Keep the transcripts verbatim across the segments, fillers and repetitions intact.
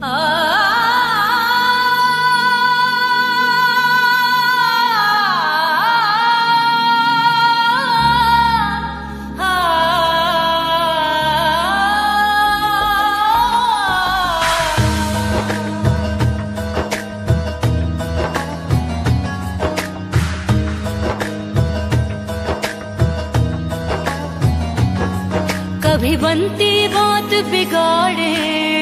कभी बनती बात बिगाड़े,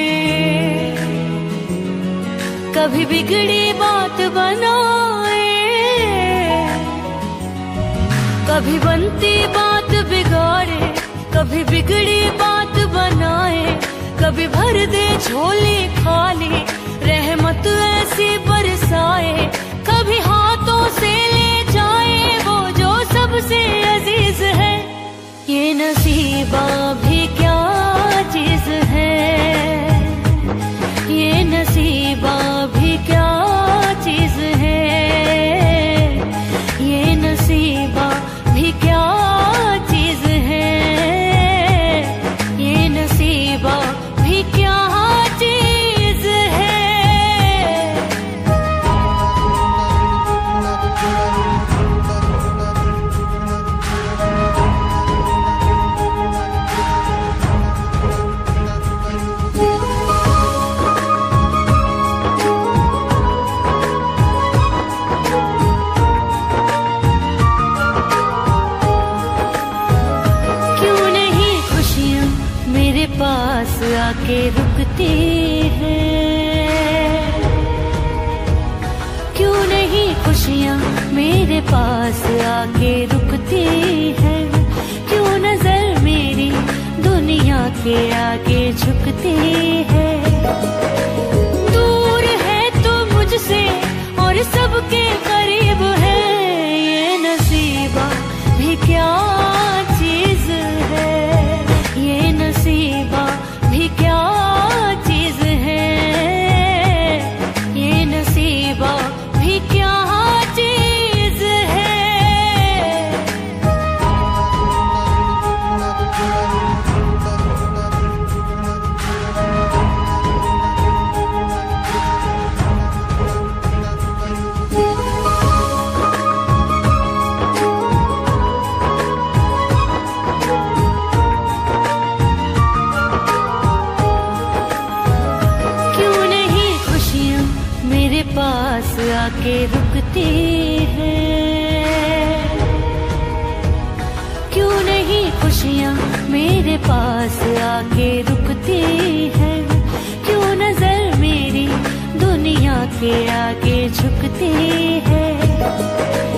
कभी बिगड़ी बात बनाए, कभी बनती बात बिगाड़े, कभी बिगड़ी बात बनाए, कभी भर दे झोली खाली रहमत ऐसी बरसाए, कभी हाथों से ले जाए वो जो सबसे अजीज है। ये नसीबा भी क्या चीज है, ये नसीबा भी क्या चीज है, ये नसीबा भी क्या चीज है, ये नसीबा भी क्या चीज है। पास आके रुकती हैं, क्यों नहीं खुशियाँ मेरे पास आके रुकती हैं, क्यों नजर मेरी दुनिया के आगे झुकती है। दूर है तो मुझसे और सबके करीब है, ये नसीबा भी क्या चीज है, ये नसीबा भी क्या चीज है, ये नसीबा भी क्या चीज है। पास आके रुकती हैं, क्यों नहीं खुशियाँ मेरे पास आके रुकती हैं, क्यों नजर मेरी दुनिया के आगे झुकती है।